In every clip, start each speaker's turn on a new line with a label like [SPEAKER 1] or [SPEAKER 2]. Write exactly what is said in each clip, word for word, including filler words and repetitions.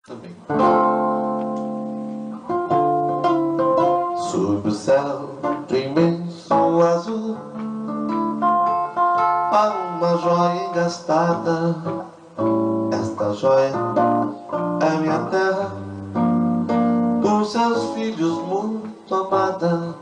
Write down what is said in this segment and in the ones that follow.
[SPEAKER 1] Também. Sob o céu de imenso azul há uma joia engastada. Esta joia é minha terra, por seus filhos muito amada,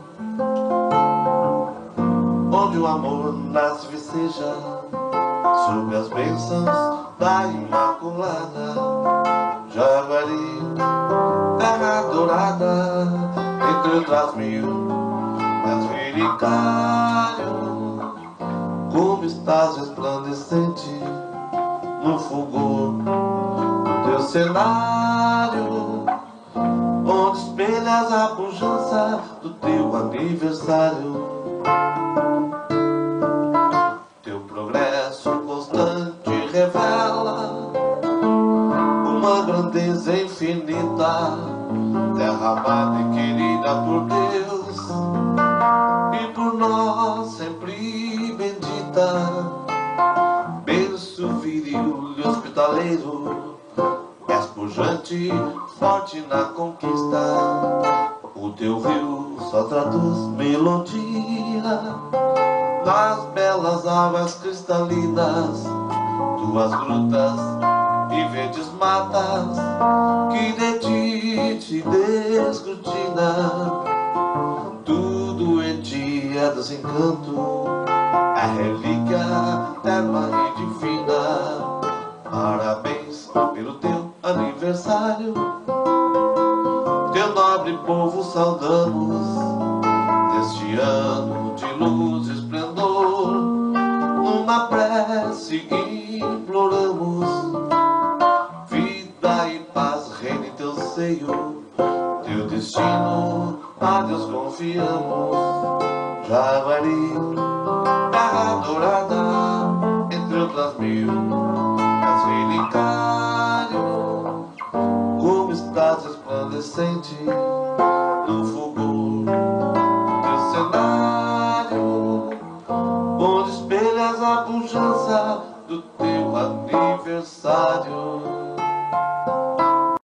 [SPEAKER 1] onde o amor nasce e viceja sob as bênçãos da Imaculada. Jaguari, terra dourada, entre outras mil, mas Viricário, como estás resplandecente no fulgor do teu cenário, onde espelhas a pujança do teu aniversário. Teu progresso constante revela uma grandeza infinita, terra amada e querida por Deus e por nós sempre bendita. Berço viril e hospitaleiro, és pujante, forte na conquista. O teu rio só traduz melodia nas belas águas cristalinas, tuas grutas e verdes matas que de ti te descortina. Tudo em ti é desencanto, é relíquia terna e divina. Parabéns pelo teu aniversário, teu nobre povo saudamos, neste ano de luz e esplendor, numa prece imploramos. Vida e paz reina em teu seio, teu destino a Deus confiamos. Jaguari, terra dourada, entre outras mil, és relicário, como estás resplandecente